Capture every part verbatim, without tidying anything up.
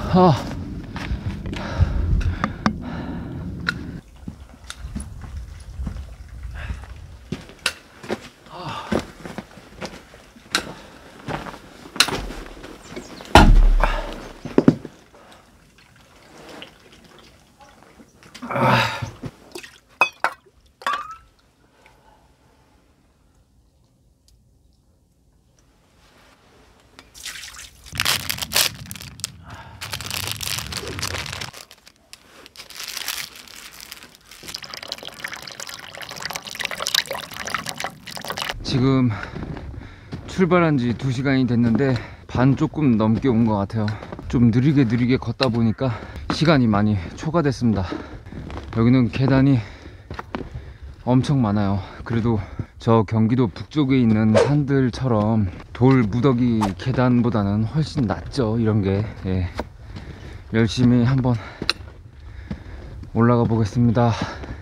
아. 지금 출발한 지 두 시간이 됐는데 반 조금 넘게 온 것 같아요. 좀 느리게 느리게 걷다 보니까 시간이 많이 초과됐습니다. 여기는 계단이 엄청 많아요. 그래도 저 경기도 북쪽에 있는 산들처럼 돌 무더기 계단보다는 훨씬 낫죠, 이런 게. 예. 열심히 한번 올라가 보겠습니다.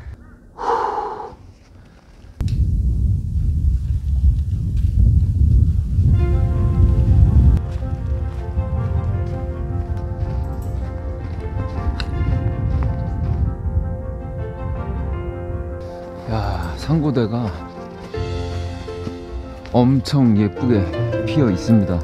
야, 상고대가 엄청 예쁘게 피어 있습니다.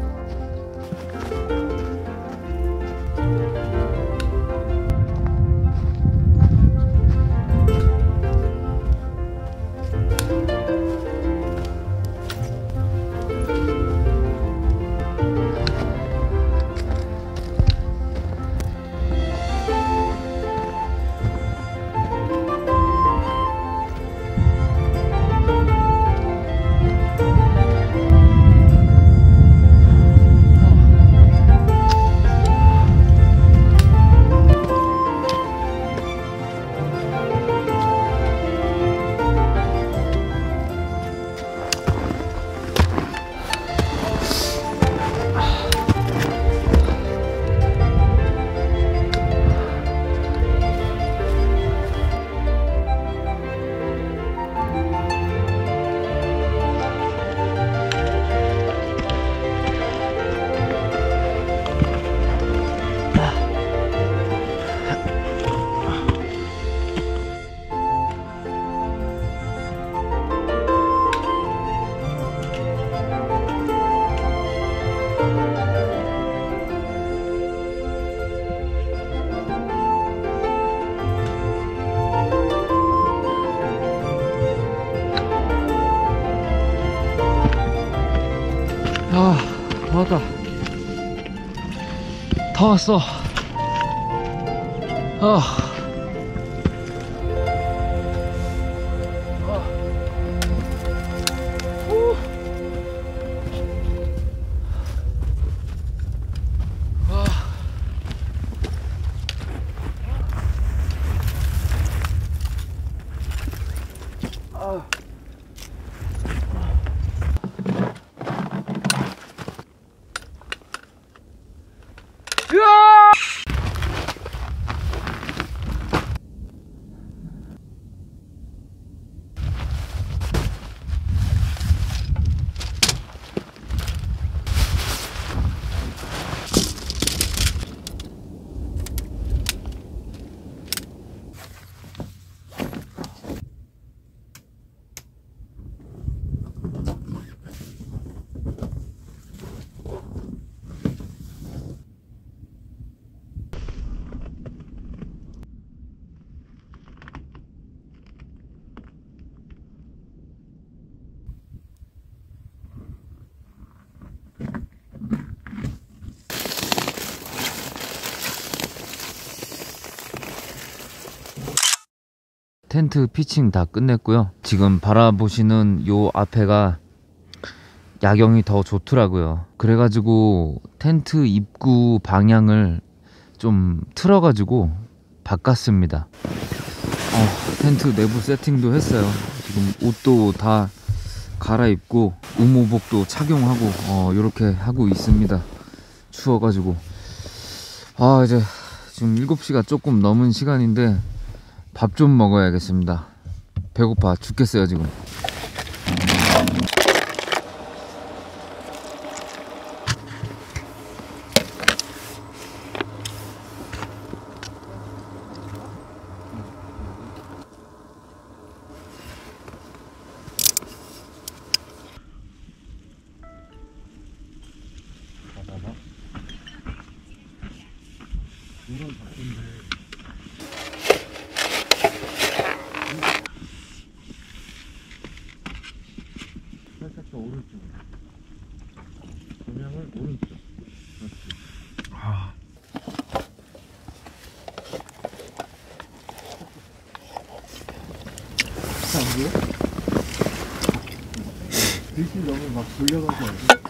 아, 왔다. 다 왔어. 아. 텐트 피칭 다 끝냈고요. 지금 바라보시는 요 앞에가 야경이 더 좋더라고요. 그래가지고 텐트 입구 방향을 좀 틀어가지고 바꿨습니다. 어, 텐트 내부 세팅도 했어요. 지금 옷도 다 갈아입고 우모복도 착용하고 어, 이렇게 하고 있습니다. 추워가지고 아 이제 지금 일곱 시가 조금 넘은 시간인데 밥 좀 먹어야겠습니다. 배고파 죽겠어요 지금. 살짝 더 오른쪽으로. 조명을 오른쪽. 그렇지. 아. 안 보여? 빛이 너무 막 돌려가지 않아?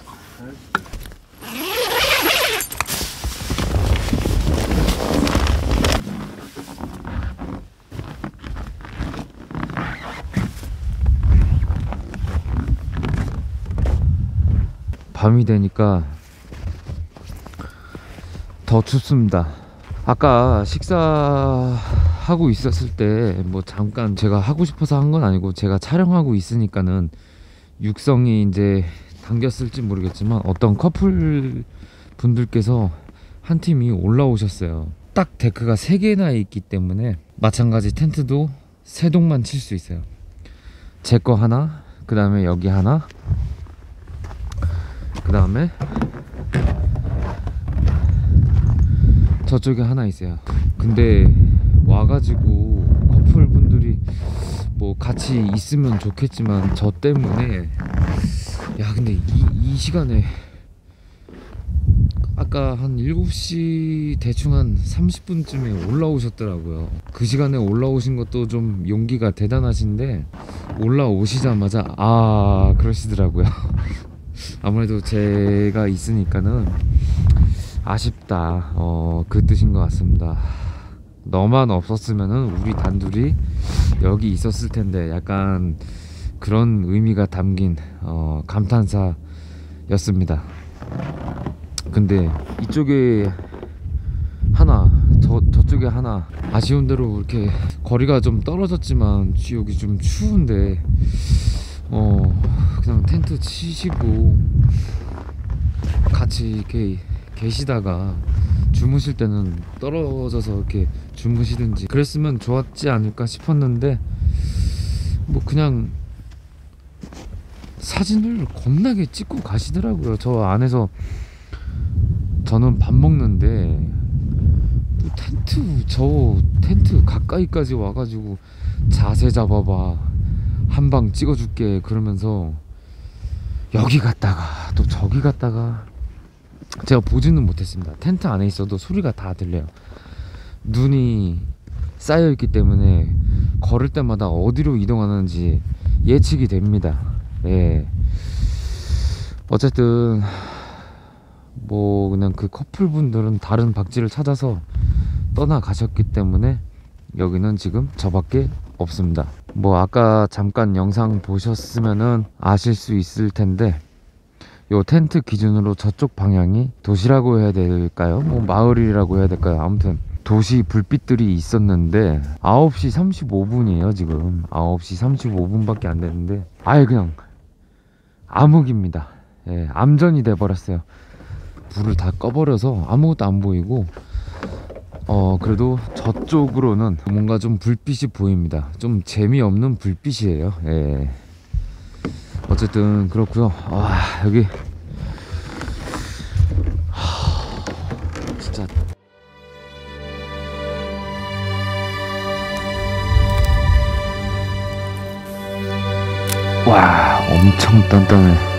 밤이 되니까 더 춥습니다. 아까 식사하고 있었을 때 뭐 잠깐 제가 하고 싶어서 한 건 아니고 제가 촬영하고 있으니까는 육성이 이제 당겼을지 모르겠지만 어떤 커플 분들께서 한 팀이 올라오셨어요. 딱 데크가 세 개나 있기 때문에 마찬가지 텐트도 세 동만 칠 수 있어요. 제 거 하나, 그 다음에 여기 하나, 그 다음에 저쪽에 하나 있어요. 근데 와가지고 커플분들이 뭐 같이 있으면 좋겠지만 저 때문에 야 근데 이, 이 시간에 아까 한 일곱 시 대충 한 삼십 분쯤에 올라오셨더라고요. 그 시간에 올라오신 것도 좀 용기가 대단하신데 올라오시자마자 아 그러시더라고요. 아무래도 제가 있으니까는 아쉽다 어, 그 뜻인 것 같습니다. 너만 없었으면은 우리 단둘이 여기 있었을 텐데 약간 그런 의미가 담긴 어, 감탄사였습니다. 근데 이쪽에 하나 저, 저쪽에 하나 아쉬운 대로 이렇게 거리가 좀 떨어졌지만 여기 좀 추운데 어 그냥 텐트 치시고 같이 이렇게 계시다가 주무실 때는 떨어져서 이렇게 주무시든지 그랬으면 좋았지 않을까 싶었는데 뭐 그냥 사진을 겁나게 찍고 가시더라고요. 저 안에서 저는 밥 먹는데 뭐 텐트 저 텐트 가까이까지 와가지고 자세 잡아봐 한방 찍어줄게 그러면서 여기 갔다가 또 저기 갔다가 제가 보지는 못했습니다. 텐트 안에 있어도 소리가 다 들려요. 눈이 쌓여있기 때문에 걸을 때마다 어디로 이동하는지 예측이 됩니다. 예. 어쨌든 뭐 그냥 그 커플분들은 다른 박지를 찾아서 떠나가셨기 때문에 여기는 지금 저밖에 없습니다. 뭐 아까 잠깐 영상 보셨으면은 아실 수 있을 텐데 요 텐트 기준으로 저쪽 방향이 도시라고 해야 될까요? 뭐 마을이라고 해야 될까요? 아무튼 도시 불빛들이 있었는데 아홉 시 삼십오 분이에요 지금. 아홉 시 삼십오 분밖에 안 됐는데 아예 그냥 암흑입니다. 예, 암전이 돼버렸어요. 불을 다 꺼버려서 아무것도 안 보이고 어 그래도 저쪽으로는 뭔가 좀 불빛이 보입니다. 좀 재미없는 불빛이에요. 예. 어쨌든 그렇고요. 아 여기 하... 진짜 와 엄청 단단해.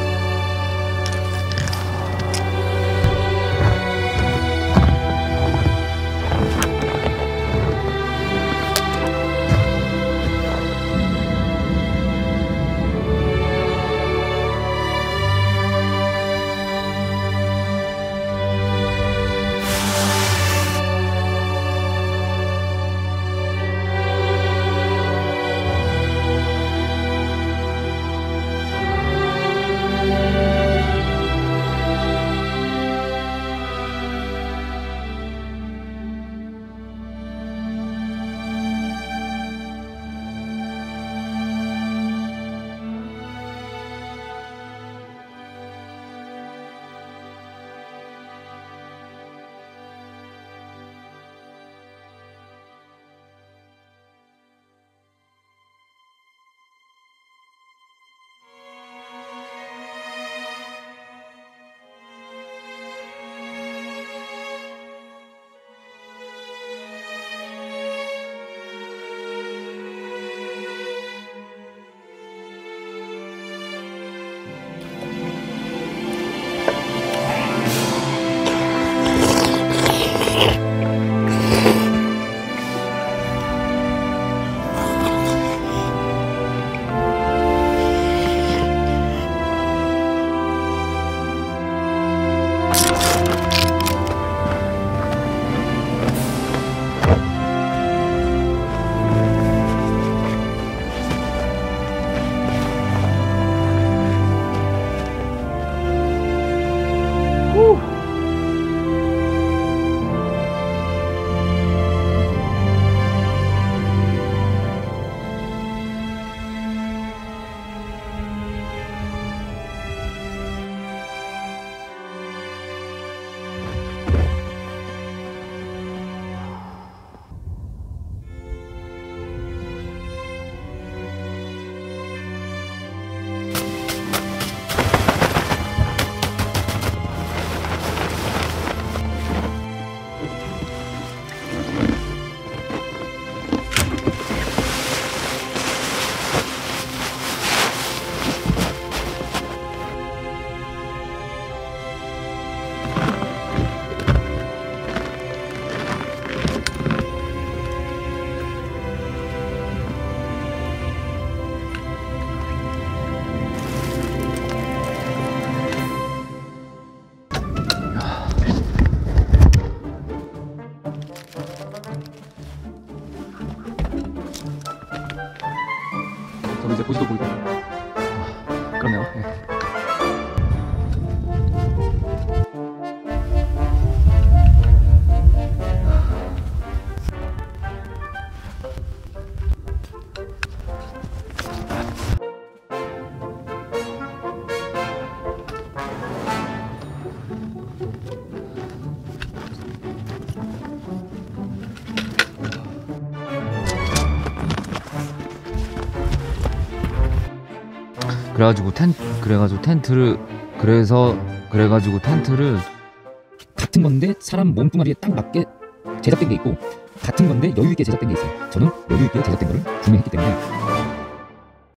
그래가지고 텐 그래가지고 텐트를 그래서 그래가지고 텐트를 같은 건데 사람 몸뚱아리에 딱 맞게 제작된 게 있고 같은 건데 여유 있게 제작된 게 있어요. 저는 여유 있게 제작된 거를 구매했기 때문에